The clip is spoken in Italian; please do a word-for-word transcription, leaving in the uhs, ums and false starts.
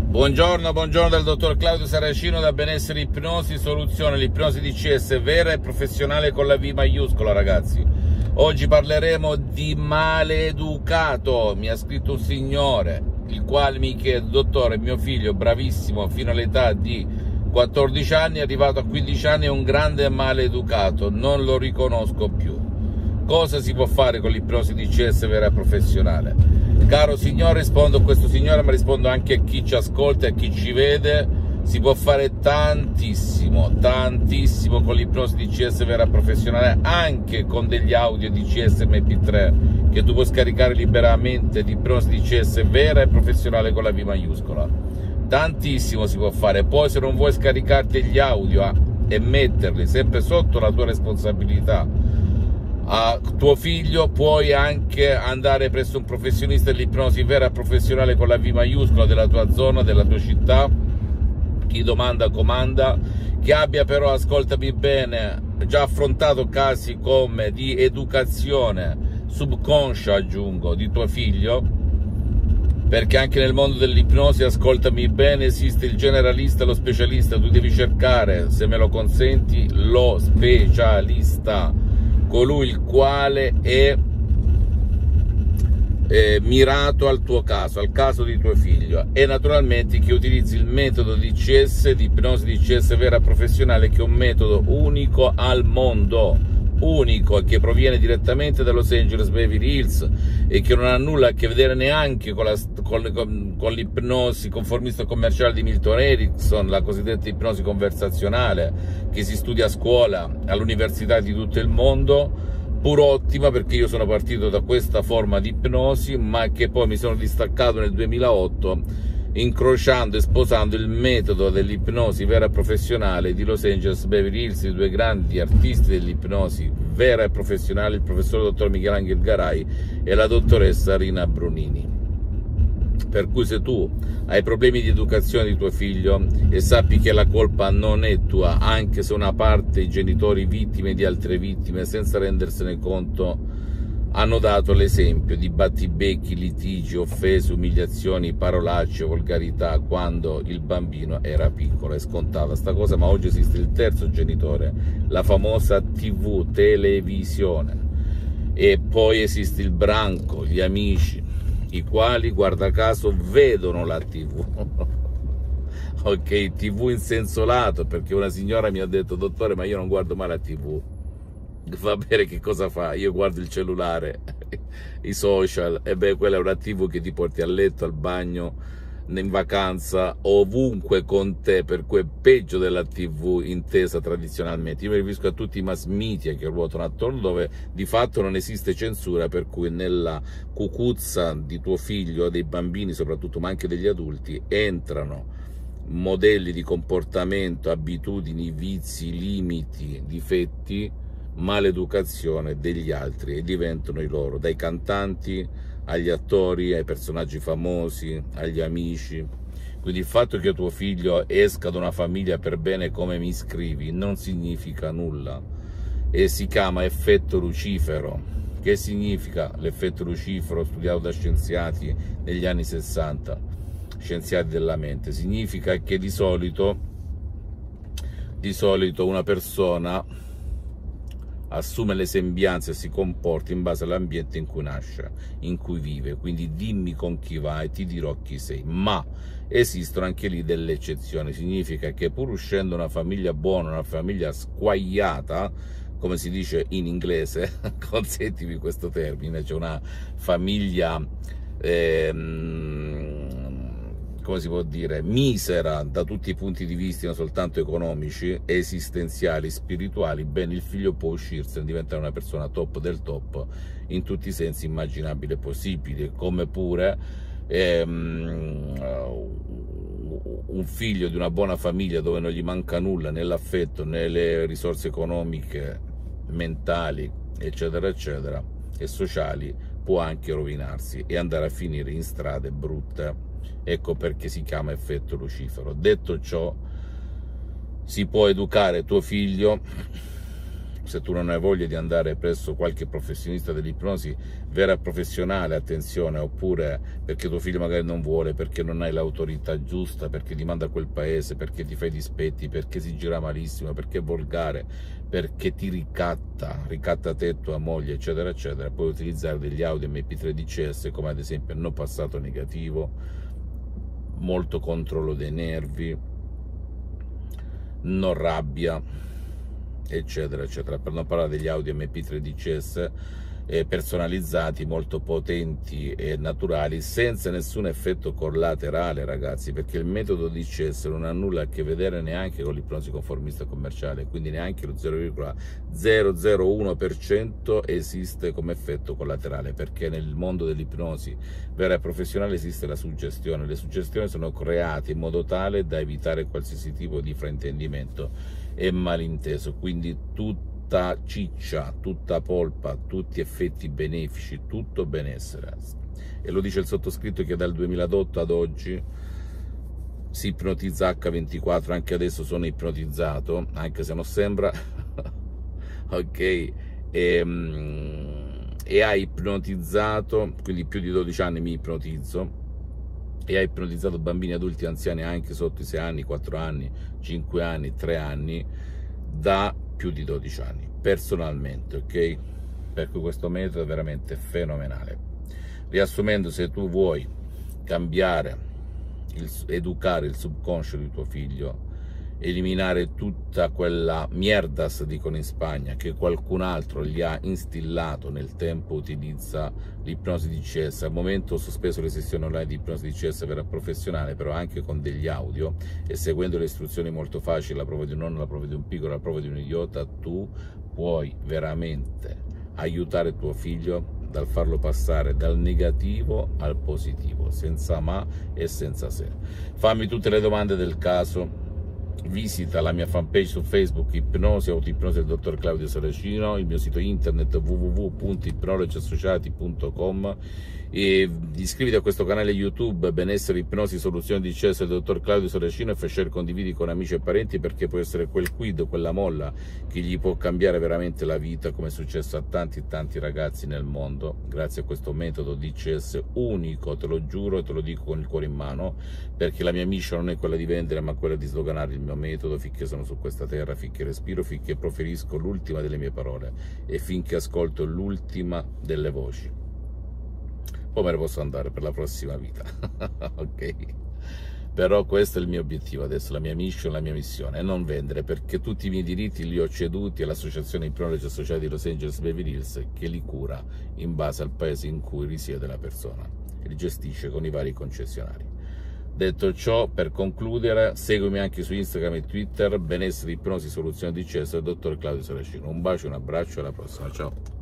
Buongiorno, buongiorno dal dottor Claudio Saracino da Benessere Ipnosi Soluzione, l'ipnosi D C S vera e professionale con la V maiuscola, ragazzi. Oggi parleremo di maleducato. Mi ha scritto un signore, il quale mi chiede: dottore, mio figlio bravissimo fino all'età di quattordici anni, è arrivato a quindici anni, è un grande maleducato, non lo riconosco più. Cosa si può fare con l'ipnosi D C S vera e professionale? Caro signore, rispondo a questo signore, ma rispondo anche a chi ci ascolta e a chi ci vede. Si può fare tantissimo, tantissimo con l'ipnosi D C S vera e professionale, anche con degli audio D C S M P tre che tu puoi scaricare liberamente di ipnosi D C S vera e professionale con la V maiuscola. Tantissimo si può fare. Poi, se non vuoi scaricarti gli audio eh, e metterli sempre sotto la tua responsabilità a tuo figlio, puoi anche andare presso un professionista dell'ipnosi vera e professionale con la V maiuscola della tua zona, della tua città. Chi domanda comanda, che abbia però, ascoltami bene, già affrontato casi come di educazione subconscia, aggiungo, di tuo figlio, perché anche nel mondo dell'ipnosi, ascoltami bene, esiste il generalista e lo specialista. Tu devi cercare, se me lo consenti, lo specialista, colui il quale è, è mirato al tuo caso, al caso di tuo figlio, e naturalmente che utilizzi il metodo D C S, di ipnosi D C S vera professionale, che è un metodo unico al mondo, unico, e che proviene direttamente da Los Angeles Beverly Hills e che non ha nulla a che vedere neanche con, la, con, con l'ipnosi conformista commerciale di Milton Erickson, la cosiddetta ipnosi conversazionale che si studia a scuola, all'università di tutto il mondo, pur ottima, perché io sono partito da questa forma di ipnosi, ma che poi mi sono distaccato nel duemilaotto incrociando e sposando il metodo dell'ipnosi vera professionale di Los Angeles Beverly Hills, di due grandi artisti dell'ipnosi vera e professionale, il professor dottor Michelangelo Garai e la dottoressa Rina Brunini. Per cui, se tu hai problemi di educazione di tuo figlio, e sappi che la colpa non è tua, anche se una parte, i genitori vittime di altre vittime, senza rendersene conto, hanno dato l'esempio di battibecchi, litigi, offese, umiliazioni, parolacce, volgarità quando il bambino era piccolo. È scontata sta cosa, ma oggi esiste il terzo genitore, la famosa tivù, televisione, e poi esiste il branco, gli amici, i quali, guarda caso, vedono la tivù. Ok, tivù in senso lato, perché una signora mi ha detto: dottore, ma io non guardo mai la tivù. Va bene, che cosa fa? Io guardo il cellulare, i social, e beh, quella è una tivù che ti porti a letto, al bagno, in vacanza, ovunque con te, per cui è peggio della tivù intesa tradizionalmente. Io mi riferisco a tutti i mass media che ruotano attorno, dove di fatto non esiste censura, per cui nella cucuzza di tuo figlio, dei bambini soprattutto, ma anche degli adulti, entrano modelli di comportamento, abitudini, vizi, limiti, difetti, maleducazione degli altri, e diventano i loro, dai cantanti agli attori, ai personaggi famosi, agli amici. Quindi il fatto che tuo figlio esca da una famiglia per bene, come mi scrivi, non significa nulla, e si chiama effetto Lucifero. Che significa l'effetto Lucifero, studiato da scienziati negli anni sessanta, scienziati della mente? Significa che di solito di solito una persona assume le sembianze e si comporta in base all'ambiente in cui nasce, in cui vive. Quindi dimmi con chi vai e ti dirò chi sei. Ma esistono anche lì delle eccezioni. Significa che, pur uscendo una famiglia buona, una famiglia squagliata, come si dice in inglese, consentimi questo termine, cioè una famiglia ehm, come si può dire, misera da tutti i punti di vista, non soltanto economici, esistenziali, spirituali, bene, il figlio può uscirsene e diventare una persona top del top in tutti i sensi immaginabili e possibili. Come pure ehm, un figlio di una buona famiglia, dove non gli manca nulla, nell'affetto, nelle risorse economiche, mentali, eccetera eccetera, e sociali, può anche rovinarsi e andare a finire in strade brutte. Ecco perché si chiama effetto Lucifero. Detto ciò, si può educare tuo figlio se tu non hai voglia di andare presso qualche professionista dell'ipnosi vera professionale, attenzione, oppure perché tuo figlio magari non vuole, perché non hai l'autorità giusta, perché ti manda a quel paese, perché ti fai dispetti, perché si gira malissimo, perché è volgare, perché ti ricatta, ricatta te, tua moglie, eccetera, eccetera, puoi utilizzare degli audio M P tre D C S, come ad esempio no passato negativo, molto controllo dei nervi, no rabbia, eccetera eccetera, per non parlare degli audio M P tre D C S eh, personalizzati, molto potenti e naturali, senza nessun effetto collaterale, ragazzi, perché il metodo D C S non ha nulla a che vedere neanche con l'ipnosi conformista commerciale, quindi neanche lo zero virgola zero zero uno per cento esiste come effetto collaterale, perché nel mondo dell'ipnosi vera e professionale esiste la suggestione. Le suggestioni sono create in modo tale da evitare qualsiasi tipo di fraintendimento e malinteso, quindi tutta ciccia, tutta polpa, tutti effetti benefici, tutto benessere. E lo dice il sottoscritto che dal duemilaotto ad oggi si ipnotizza acca ventiquattro, anche adesso sono ipnotizzato, anche se non sembra, ok, e, e ha ipnotizzato, quindi più di dodici anni mi ipnotizzo, e ha ipnotizzato bambini, adulti, anziani anche sotto i sei anni, quattro anni, cinque anni, tre anni, da più di dodici anni, personalmente, ok? Per cui questo metodo è veramente fenomenale. Riassumendo, se tu vuoi cambiare, il, educare il subconscio di tuo figlio, eliminare tutta quella mierdas, dicono in Spagna, che qualcun altro gli ha instillato nel tempo, utilizza l'ipnosi D C S. Al momento ho sospeso le sessioni online di ipnosi D C S per professionale, però anche con degli audio e seguendo le istruzioni molto facili, la prova di un nonno, la prova di un piccolo, la prova di un idiota, tu puoi veramente aiutare tuo figlio dal farlo passare dal negativo al positivo, senza ma e senza se. Fammi tutte le domande del caso. Visita la mia fanpage su Facebook, Ipnosi Autoipnosi del dottor Claudio Saracino, il mio sito internet w w w punto ipnologi associati punto com, e iscriviti a questo canale YouTube Benessere Ipnosi Soluzioni D C S del dottor Claudio Saracino e fai share, condividi con amici e parenti, perché può essere quel quid, quella molla che gli può cambiare veramente la vita, come è successo a tanti tanti ragazzi nel mondo grazie a questo metodo D C S unico, te lo giuro e te lo dico con il cuore in mano, perché la mia mission non è quella di vendere ma quella di sdoganare il mio metodo finché sono su questa terra, finché respiro, finché proferisco l'ultima delle mie parole e finché ascolto l'ultima delle voci. Poi me ne posso andare per la prossima vita. Ok? Però questo è il mio obiettivo adesso, la mia mission, la mia missione, è non vendere, perché tutti i miei diritti li ho ceduti all'associazione Ipnologi Associati di Los Angeles Beverly Hills, che li cura in base al paese in cui risiede la persona e li gestisce con i vari concessionari. Detto ciò, per concludere, seguimi anche su Instagram e Twitter, Benessere Ipnosi Soluzioni D C S del dottor Claudio Saracino. Un bacio, un abbraccio, alla prossima, ciao!